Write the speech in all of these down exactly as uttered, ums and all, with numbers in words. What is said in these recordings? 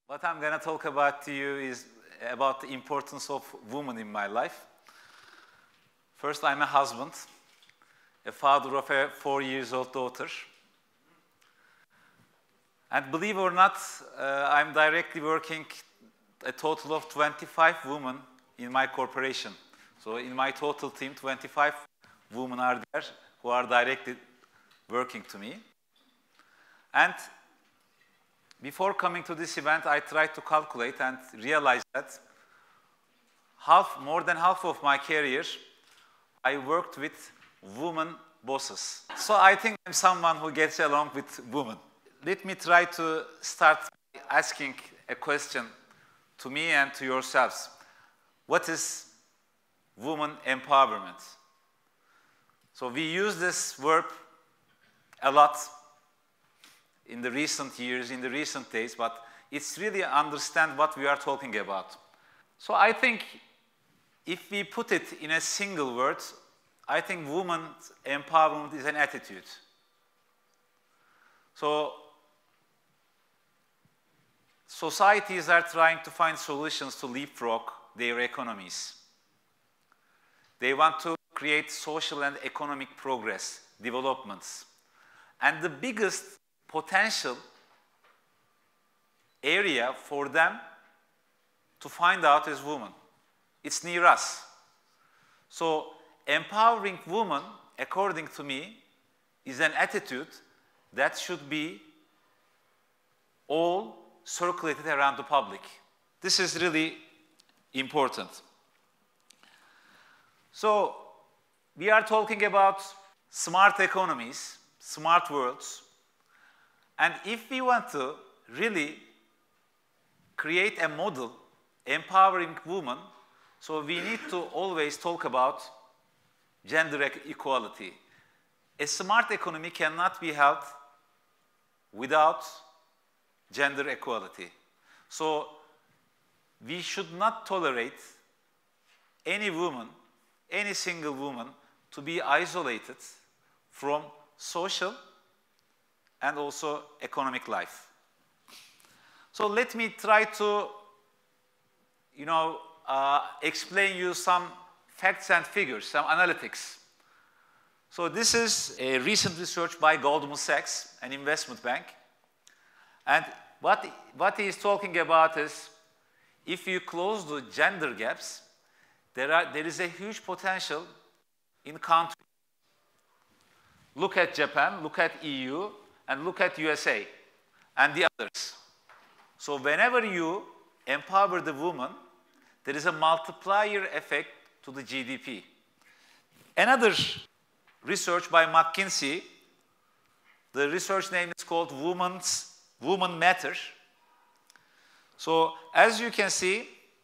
What I'm going to talk about to you is about the importance of women in my life. First, I'm a husband, a father of a four years old daughter. And believe it or not, uh, I'm directly working a total of twenty-five women in my corporation. So in my total team, twenty-five women are there who are directly working to me. And before coming to this event, I tried to calculate and realize that half, more than half of my career, I worked with women bosses. So I think I'm someone who gets along with women. Let me try to start by asking a question to me and to yourselves. What is woman empowerment? So we use this verb a lot in the recent years, in the recent days, but it's really understand what we are talking about. So I think if we put it in a single word, I think women's empowerment is an attitude. So societies are trying to find solutions to leapfrog their economies. They want to create social and economic progress, developments. And the biggest potential area for them to find out is women. It's near us. So empowering women, according to me, is an attitude that should be all circulated around the public. This is really important. So we are talking about smart economies, smart worlds. And if we want to really create a model empowering women, so we need to always talk about gender equality. A smart economy cannot be held without gender equality. So we should not tolerate any woman, any single woman, to be isolated from social and also economic life. So let me try to, you know, uh, explain you some facts and figures, some analytics. So this is a recent research by Goldman Sachs, an investment bank. And what, what he is talking about is, if you close the gender gaps, there, are, there is a huge potential in countries. Look at Japan, look at E U, and look at U S A and the others. So whenever you empower the woman, there is a multiplier effect to the G D P. Another research by McKinsey, the research name is called Women's, Women Matter. So as you can see,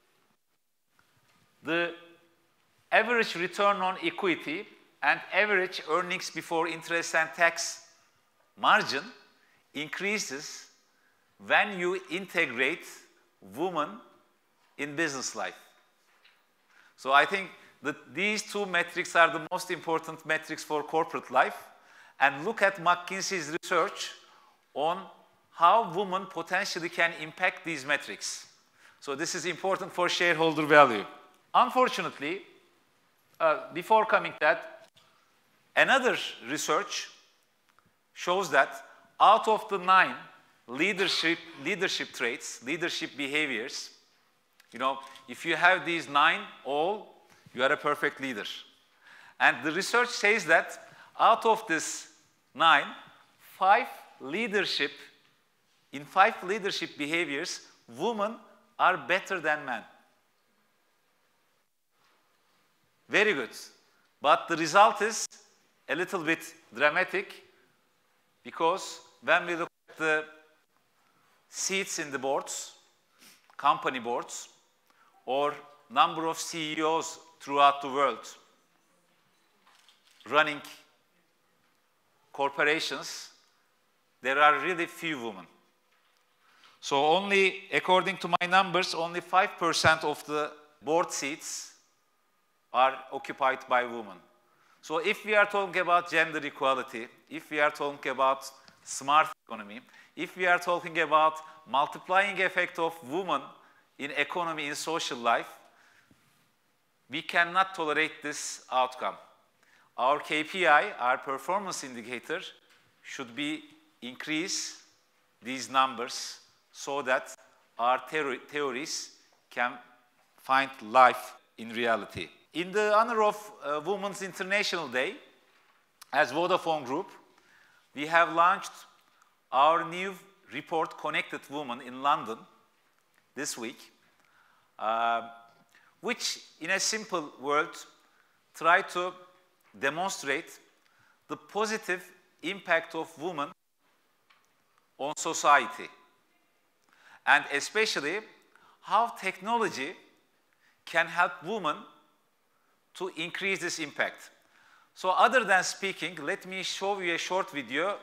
the average return on equity and average earnings before interest and tax margin increases when you integrate women in business life. So I think that these two metrics are the most important metrics for corporate life. And look at McKinsey's research on how women potentially can impact these metrics. So this is important for shareholder value. Unfortunately, uh, before coming to that, another research shows that out of the nine leadership, leadership traits, leadership behaviors, you know, if you have these nine all, you are a perfect leader. And the research says that out of this nine, five leadership, in five leadership behaviors, women are better than men. Very good. But the result is a little bit dramatic, because when we look at the seats in the boards, company boards, or number of C E Os throughout the world running corporations, there are really few women. So only, according to my numbers, only five percent of the board seats are occupied by women. So if we are talking about gender equality, if we are talking about smart economy, if we are talking about multiplying effect of women in economy, in social life, we cannot tolerate this outcome. Our K P I, our performance indicator, should be increase these numbers so that our theories can find life in reality. In the honor of uh, Women's International Day, as Vodafone Group, we have launched our new report, Connected Women, in London this week, uh, which, in a simple word, try to demonstrate the positive impact of women on society, and especially how technology can help women to increase this impact. So other than speaking, let me show you a short video.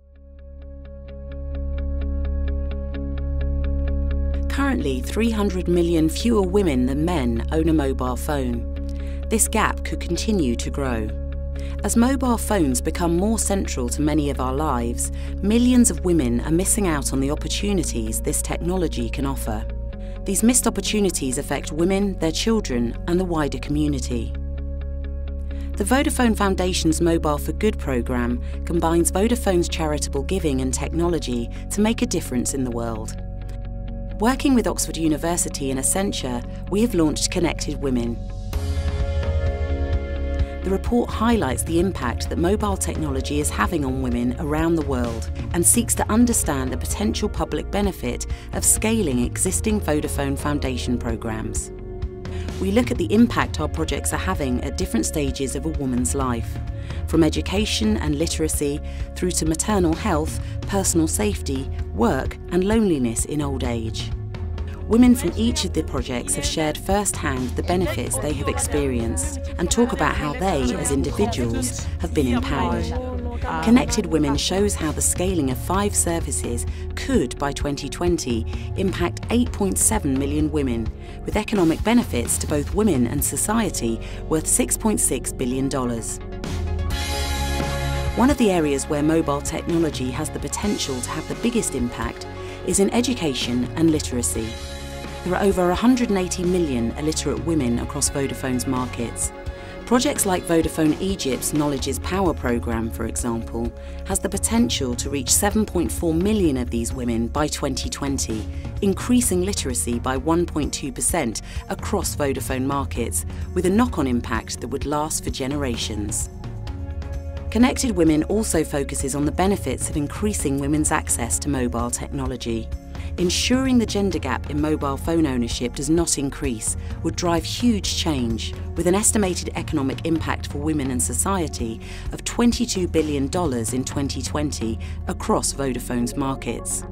Currently, three hundred million fewer women than men own a mobile phone. This gap could continue to grow. As mobile phones become more central to many of our lives, millions of women are missing out on the opportunities this technology can offer. These missed opportunities affect women, their children, and the wider community. The Vodafone Foundation's Mobile for Good programme combines Vodafone's charitable giving and technology to make a difference in the world. Working with Oxford University and Accenture, we have launched Connected Women. The report highlights the impact that mobile technology is having on women around the world and seeks to understand the potential public benefit of scaling existing Vodafone Foundation programmes. We look at the impact our projects are having at different stages of a woman's life, from education and literacy through to maternal health, personal safety, work and loneliness in old age. Women from each of the projects have shared firsthand the benefits they have experienced and talk about how they, as individuals, have been empowered. Connected Women shows how the scaling of five services could, by twenty twenty, impact eight point seven million women, with economic benefits to both women and society worth six point six billion dollars. One of the areas where mobile technology has the potential to have the biggest impact is in education and literacy. There are over one hundred eighty million illiterate women across Vodafone's markets. Projects like Vodafone Egypt's Knowledge is Power programme, for example, has the potential to reach seven point four million of these women by twenty twenty, increasing literacy by one point two percent across Vodafone markets, with a knock-on impact that would last for generations. Connected Women also focuses on the benefits of increasing women's access to mobile technology. Ensuring the gender gap in mobile phone ownership does not increase would drive huge change, with an estimated economic impact for women and society of twenty-two billion dollars in twenty twenty across Vodafone's markets.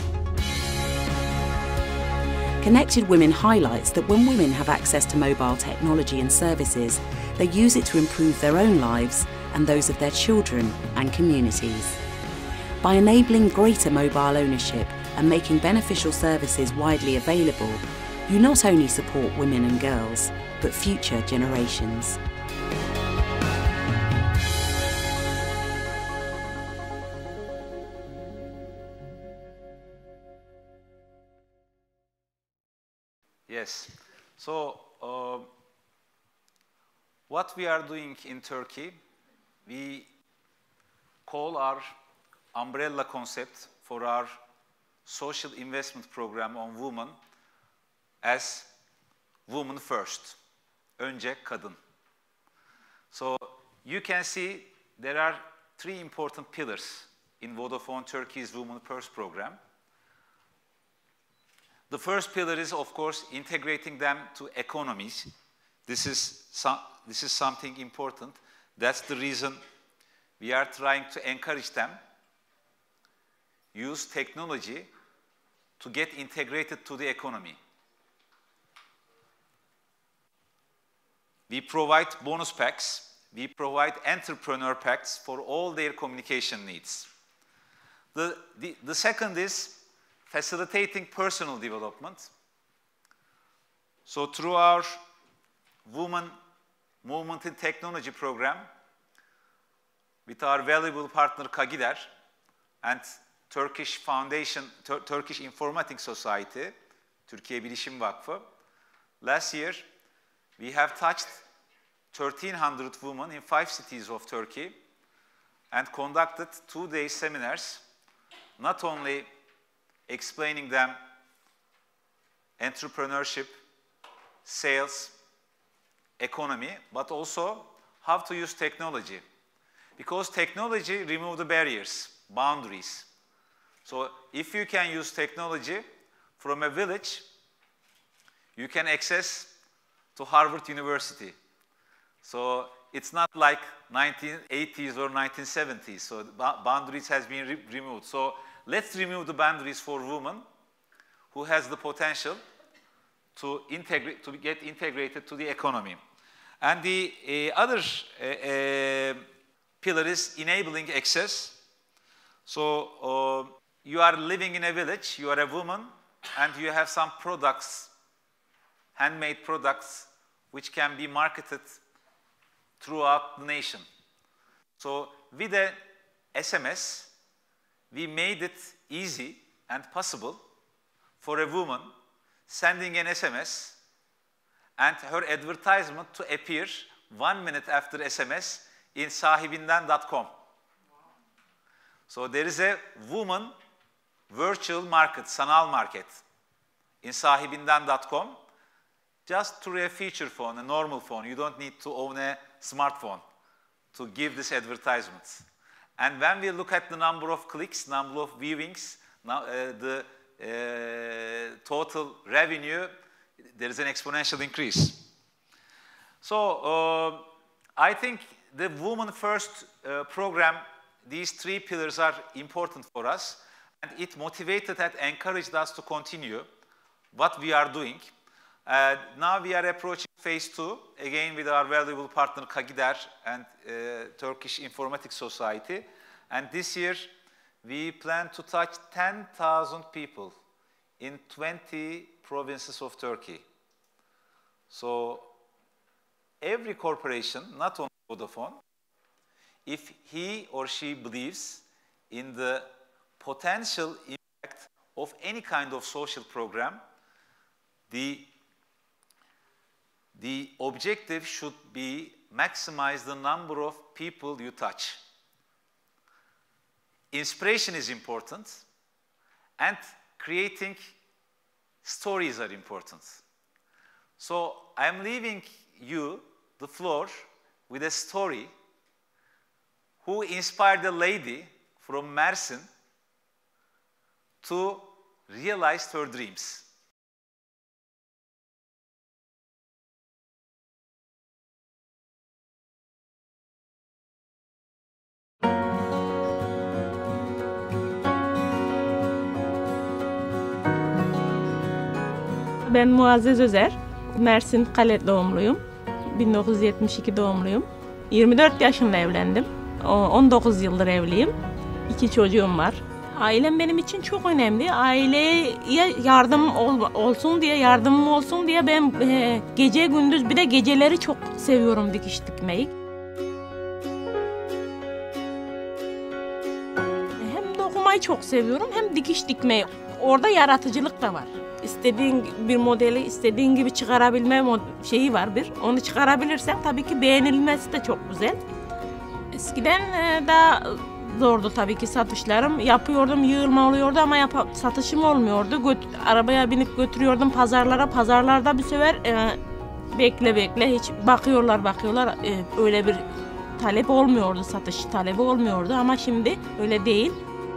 Connected Women highlights that when women have access to mobile technology and services, they use it to improve their own lives and those of their children and communities. By enabling greater mobile ownership and making beneficial services widely available, you not only support women and girls, but future generations. Yes. So, uh, what we are doing in Turkey, we call our umbrella concept for our social investment program on women as Women First, Önce Kadın. So you can see there are three important pillars in Vodafone Turkey's Women First program. The first pillar is, of course, integrating them to economies. This is, some, this is something important. That's the reason we are trying to encourage them use technology to get integrated to the economy. We provide bonus packs, we provide entrepreneur packs for all their communication needs. The, the, the second is facilitating personal development. So through our Women Movement in Technology program, with our valuable partner Kagider, and Turkish Foundation, Tur Turkish Informatics Society, Türkiye Bilişim Vakfı, last year we have touched thirteen hundred women in five cities of Turkey and conducted two-day seminars, not only explaining them entrepreneurship, sales, economy, but also how to use technology. Because technology removes the barriers, boundaries. So if you can use technology from a village, you can access to Harvard University. So it's not like nineteen eighties or nineteen seventies. So the boundaries has been re removed. So let's remove the boundaries for women who has the potential to integrate, to get integrated to the economy. And the uh, other uh, uh, pillar is enabling access. So uh, you are living in a village, you are a woman, and you have some products, handmade products, which can be marketed throughout the nation. So with the S M S, we made it easy and possible for a woman sending an S M S and her advertisement to appear one minute after S M S in sahibinden dot com. So there is a woman virtual market, sanal market in sahibinden dot com, just through a feature phone, a normal phone. You don't need to own a smartphone to give this advertisement. And when we look at the number of clicks, number of viewings, now, uh, the uh, total revenue, there is an exponential increase. So uh, I think the Women First uh, program, these three pillars are important for us, and it motivated and encouraged us to continue what we are doing. Uh, now we are approaching phase two, again with our valuable partner Kagider and uh, Turkish Informatics Society. And this year we plan to touch ten thousand people in twenty provinces of Turkey. So every corporation, not only Vodafone, if he or she believes in the potential impact of any kind of social program, the, the objective should be maximize the number of people you touch. Inspiration is important, and creating stories are important. So I'm leaving you the floor with a story who inspired a lady from Mersin to realize her dreams. Ben Muazzez Özer, Mersin Kale doğumluyum. bin dokuz yüz yetmiş iki doğumluyum. yirmi dört yaşında evlendim. on dokuz yıldır evliyim. İki çocuğum var. Ailem benim için çok önemli. Aileye yardım ol, olsun diye, yardımım olsun diye ben e, gece gündüz, bir de geceleri çok seviyorum dikiş dikmeyi. Hem dokumayı çok seviyorum, hem dikiş dikmeyi. Orada yaratıcılık da var. İstediğin bir modeli istediğin gibi çıkarabilme şeyi var bir. Onu çıkarabilirsen tabii ki beğenilmesi de çok güzel. Eskiden daha zordu tabii ki satışlarım. Yapıyordum, yığılma oluyordu ama yap satışım olmuyordu. Göt arabaya binip götürüyordum pazarlara. Pazarlarda bir sefer e, bekle bekle hiç bakıyorlar bakıyorlar. E, öyle bir talep olmuyordu, satış talebi olmuyordu ama şimdi öyle değil.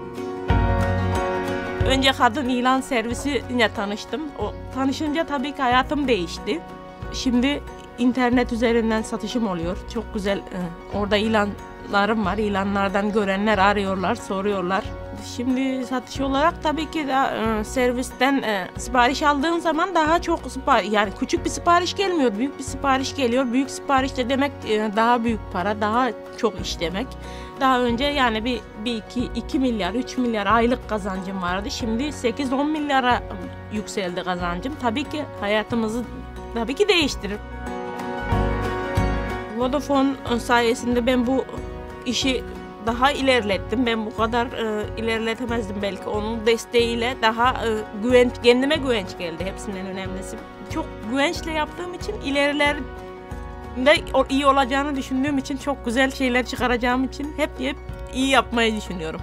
Önce kadın ilan servisiyle tanıştım. O tanışınca tabii ki hayatım değişti. Şimdi internet üzerinden satışım oluyor. Çok güzel. Orada ilanlarım var. İlanlardan görenler arıyorlar, soruyorlar. Şimdi satış olarak tabii ki de servisten sipariş aldığın zaman daha çok sipariş, yani küçük bir sipariş gelmiyor, büyük bir sipariş geliyor. Büyük sipariş de demek daha büyük para, daha çok iş demek. Daha önce yani bir, bir iki, iki milyar, üç milyar aylık kazancım vardı. Şimdi sekiz on milyara yükseldi kazancım. Tabii ki hayatımızı tabii ki değiştirir. Vodafone sayesinde ben bu işi daha ilerlettim. Ben bu kadar e, ilerletemezdim belki. Onun desteğiyle daha e, güvenç, kendime güvenç geldi hepsinden önemlisi. Çok güvençle yaptığım için ilerilerde iyi olacağını düşündüğüm için, çok güzel şeyler çıkaracağım için hep hep iyi yapmayı düşünüyorum.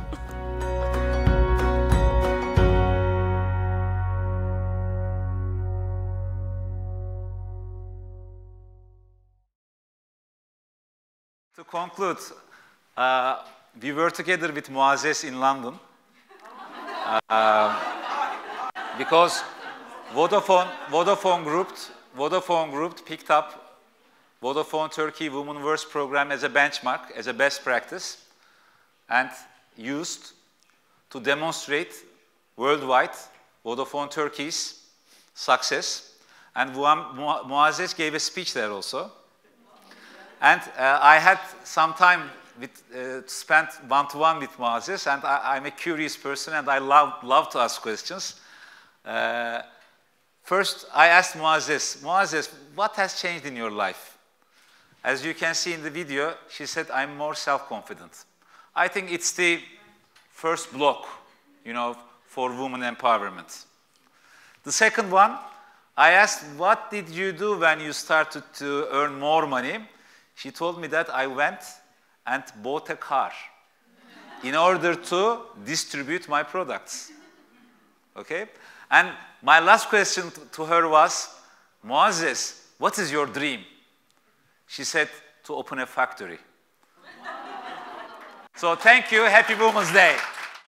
To conclude, uh, we were together with Muazzez in London uh, because Vodafone, Vodafone Group, Vodafone Group picked up Vodafone Turkey Women Works program as a benchmark, as a best practice, and used to demonstrate worldwide Vodafone Turkey's success. And Muazzez gave a speech there also. And uh, I had some time with, uh, to spend one-to-one with Muazzez, and I, I'm a curious person, and I love, love to ask questions. Uh, first, I asked Muazzez, Muazzez, what has changed in your life? As you can see in the video, she said, I'm more self-confident. I think it's the first block, you know, for women empowerment. The second one, I asked, what did you do when you started to earn more money? She told me that I went and bought a car in order to distribute my products. Okay? And my last question to her was, Muazzez, what is your dream? She said, to open a factory. So thank you. Happy Women's Day.